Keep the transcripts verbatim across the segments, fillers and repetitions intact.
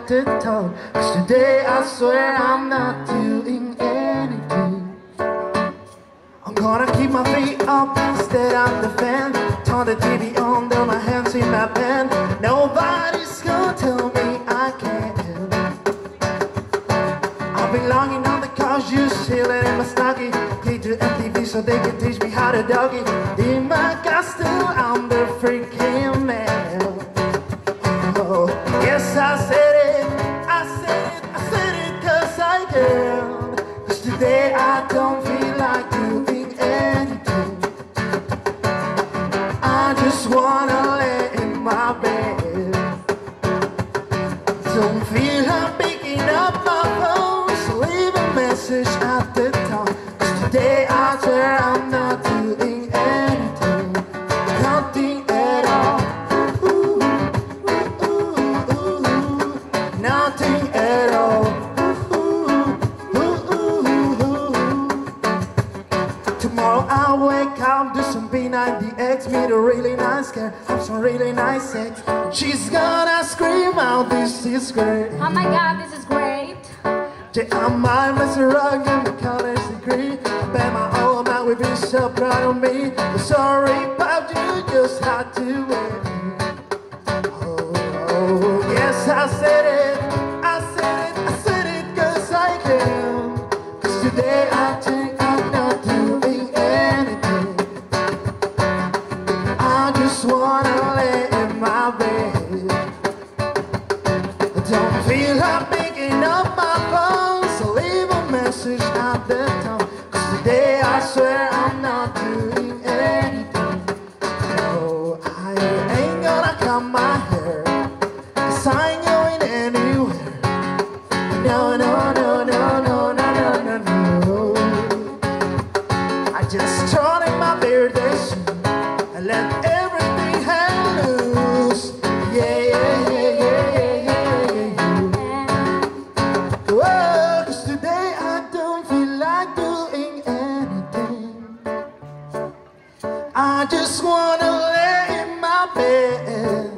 had to talk, 'cause today I swear I'm not doing anything. I'm gonna keep my feet up instead of the fan. Turn the T V on, throw my hands in my band. Nobody's gonna tell me I can't. I've been longing on the couch, just chilling in my stocking. Take to M T V so they can teach me how to doggy. In my costume, I'm the freaking man. Oh, yes, I said it, I said it, I said it 'cause I can. 'Cause today I don't feel like doing anything. I just wanna lay in my bed. Don't feel like picking up my phone, so leave a message at the top. 'Cause today I swear I'm not doing anything. Nothing at all. Ooh, ooh, ooh, ooh. Nothing at all. Ooh, ooh, ooh, ooh. Tomorrow I'll wake up, do some B ninety X, meet a really nice girl, have some really nice sex. She's gonna scream out, this is great. Oh my God, this is great. Yeah, I might mess around, get my college degree. Bet my old man would be so proud of me. But sorry, but you just had to wait. Oh, oh, yes, I said it, I said it, I said it 'cause I can. 'Cause today I think I'm not doing anything. I just wanna lay in my bed. I don't feel like picking up my phone, so leave a message at the top. 'Cause today I swear I'm not doing anything. No, I ain't gonna cut my hair, 'cause I ain't going anywhere. No, no, no, no, no, no, no, no, no. I just turn in my birthday suit and let everything hang loose. Yeah, yeah, yeah, yeah, yeah, yeah, yeah. Whoa, 'cause today I don't feel like doing anything. I just wanna lay in my bed.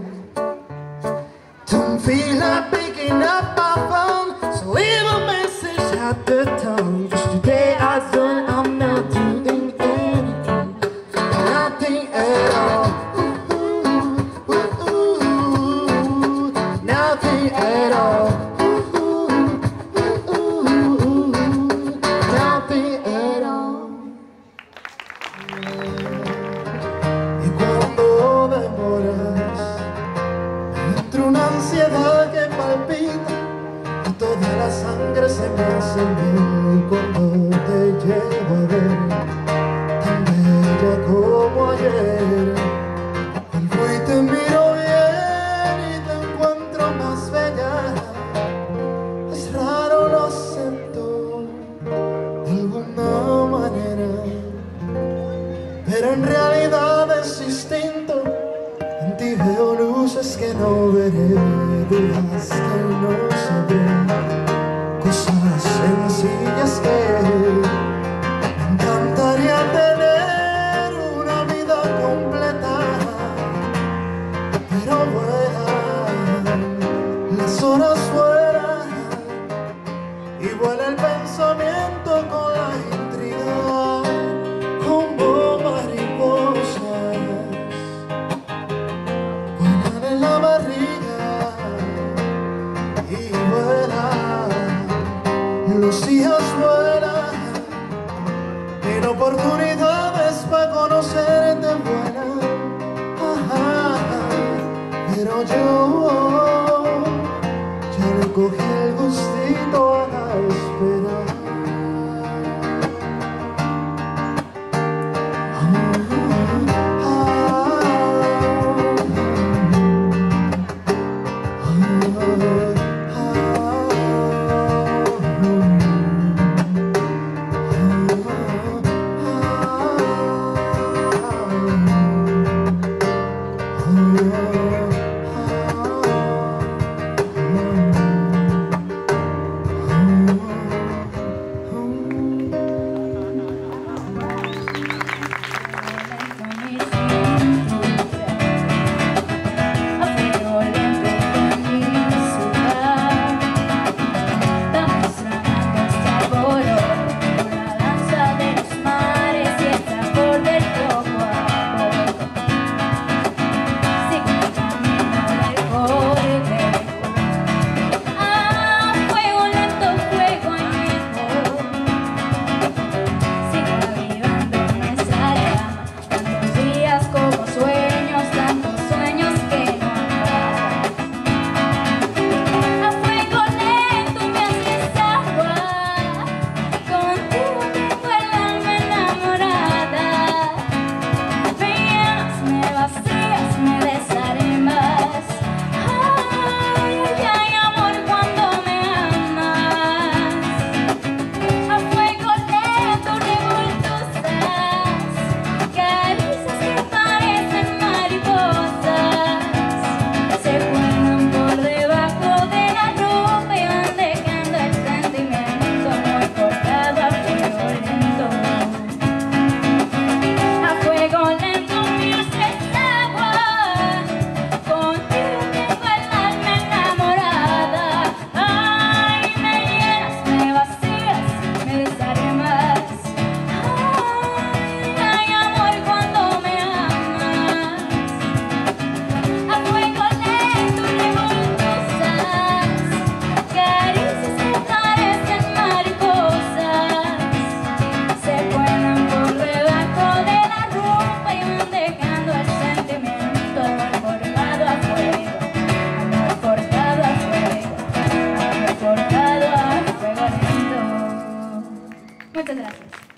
Don't feel like picking up my phone, so leave a message at the tone. 'Cause today I don't, I'm not doing anything. Nothing at all. Ooh, ooh, ooh, ooh. Nothing at all. Ooh, ooh, ooh, ooh. Nothing at all. Y cuando demoras, entra una ansiedad que palpita y toda la sangre se me hace bien cuando te llevo a ver, tan bella como ayer. Vuelvo y te miro bien y te encuentro más bella. Es raro, lo acepto de alguna manera, pero en realidad es distinto. En ti veo luces que no veré, dudas que no sabré, cosas sencillas que me encantaría tener una vida completa. Pero vuelan las horas fuera y vuela el pensamiento con la intriga, como mariposas vuelan en la barriga y vuelan, los días vuelan, en oportunidades para conocerte vuelan. Ajá, pero yo ya le cogí el gustito a la espera. Muchas gracias.